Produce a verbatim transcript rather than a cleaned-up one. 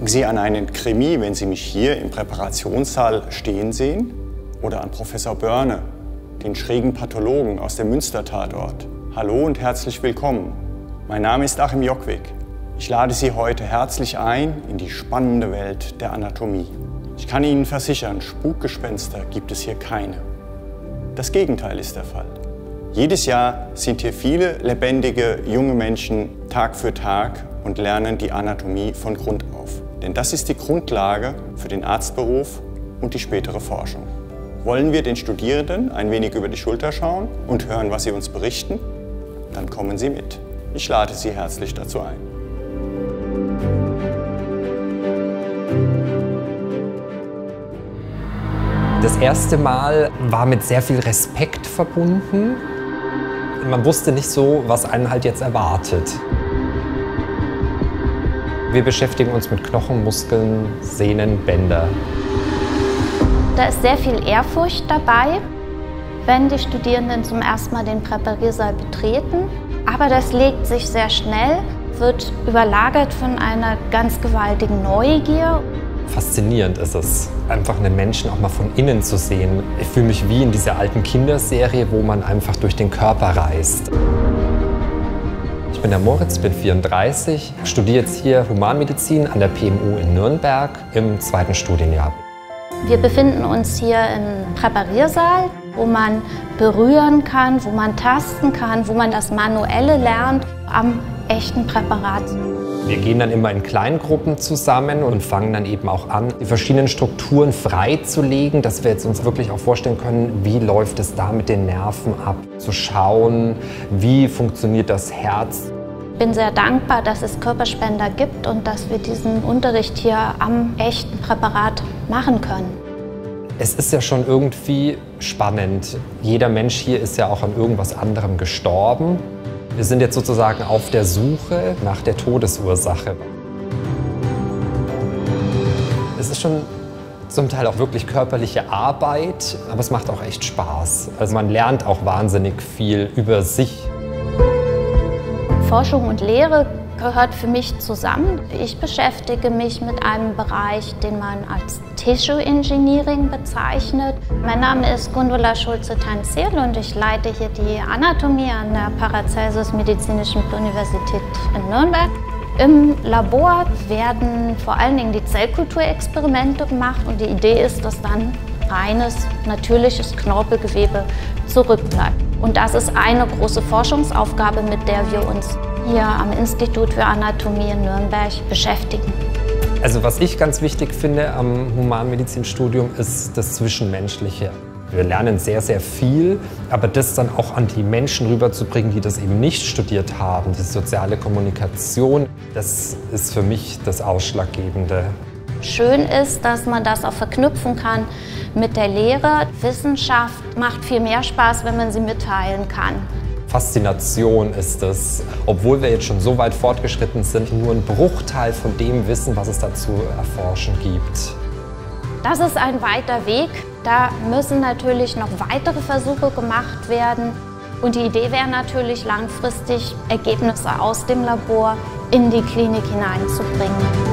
Sie an einen Krimi, wenn Sie mich hier im Präparationssaal stehen sehen? Oder an Professor Börne, den schrägen Pathologen aus dem Münster-Tatort? Hallo und herzlich willkommen. Mein Name ist Achim Jockwig. Ich lade Sie heute herzlich ein in die spannende Welt der Anatomie. Ich kann Ihnen versichern, Spukgespenster gibt es hier keine. Das Gegenteil ist der Fall. Jedes Jahr sind hier viele lebendige junge Menschen Tag für Tag und lernen die Anatomie von Grund auf. Denn das ist die Grundlage für den Arztberuf und die spätere Forschung. Wollen wir den Studierenden ein wenig über die Schulter schauen und hören, was sie uns berichten? Dann kommen Sie mit. Ich lade Sie herzlich dazu ein. Das erste Mal war mit sehr viel Respekt verbunden. Man wusste nicht so, was einen halt jetzt erwartet. Wir beschäftigen uns mit Knochen, Muskeln, Sehnen, Bänder. Da ist sehr viel Ehrfurcht dabei, wenn die Studierenden zum ersten Mal den Präpariersaal betreten. Aber das legt sich sehr schnell, wird überlagert von einer ganz gewaltigen Neugier. Faszinierend ist es, einfach einen Menschen auch mal von innen zu sehen. Ich fühle mich wie in dieser alten Kinderserie, wo man einfach durch den Körper reist. Ich bin der Moritz, bin vierunddreißig, studiere jetzt hier Humanmedizin an der P M U in Nürnberg im zweiten Studienjahr. Wir befinden uns hier im Präpariersaal, wo man berühren kann, wo man tasten kann, wo man das Manuelle lernt am echten Präparat. Wir gehen dann immer in Kleingruppen zusammen und fangen dann eben auch an, die verschiedenen Strukturen freizulegen, dass wir jetzt uns wirklich auch vorstellen können, wie läuft es da mit den Nerven ab, zu schauen, wie funktioniert das Herz. Ich bin sehr dankbar, dass es Körperspender gibt und dass wir diesen Unterricht hier am echten Präparat machen können. Es ist ja schon irgendwie spannend. Jeder Mensch hier ist ja auch an irgendwas anderem gestorben. Wir sind jetzt sozusagen auf der Suche nach der Todesursache. Es ist schon zum Teil auch wirklich körperliche Arbeit, aber es macht auch echt Spaß. Also man lernt auch wahnsinnig viel über sich. Forschung und Lehre gehört für mich zusammen. Ich beschäftige mich mit einem Bereich, den man als Tissue Engineering bezeichnet. Mein Name ist Gundula Schulze-Tanzil und ich leite hier die Anatomie an der Paracelsus Medizinischen Universität in Nürnberg. Im Labor werden vor allen Dingen die Zellkulturexperimente gemacht und die Idee ist, dass dann reines, natürliches Knorpelgewebe zurückbleibt. Und das ist eine große Forschungsaufgabe, mit der wir uns hier am Institut für Anatomie in Nürnberg beschäftigen. Also was ich ganz wichtig finde am Humanmedizinstudium ist das Zwischenmenschliche. Wir lernen sehr, sehr viel, aber das dann auch an die Menschen rüberzubringen, die das eben nicht studiert haben. Die soziale Kommunikation, das ist für mich das Ausschlaggebende. Schön ist, dass man das auch verknüpfen kann mit der Lehre. Wissenschaft macht viel mehr Spaß, wenn man sie mitteilen kann. Faszination ist es, obwohl wir jetzt schon so weit fortgeschritten sind, nur ein Bruchteil von dem Wissen, was es da zu erforschen gibt. Das ist ein weiter Weg. Da müssen natürlich noch weitere Versuche gemacht werden. Und die Idee wäre natürlich langfristig, Ergebnisse aus dem Labor in die Klinik hineinzubringen.